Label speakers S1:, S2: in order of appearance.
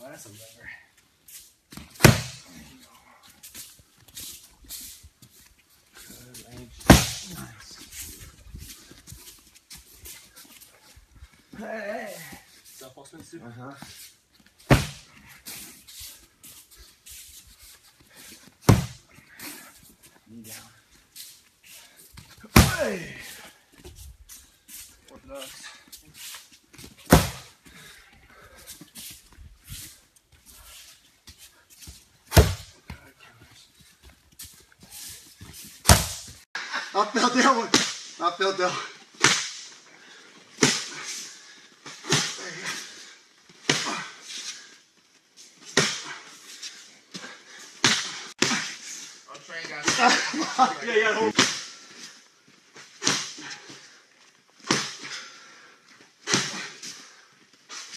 S1: that's a lever. Good range. Nice. Hey. Self-offense too? Uh-huh. Knee down. Hey. Orthodox.
S2: I felt that one. I felt that one.
S1: I'll train guys. Yeah, hold.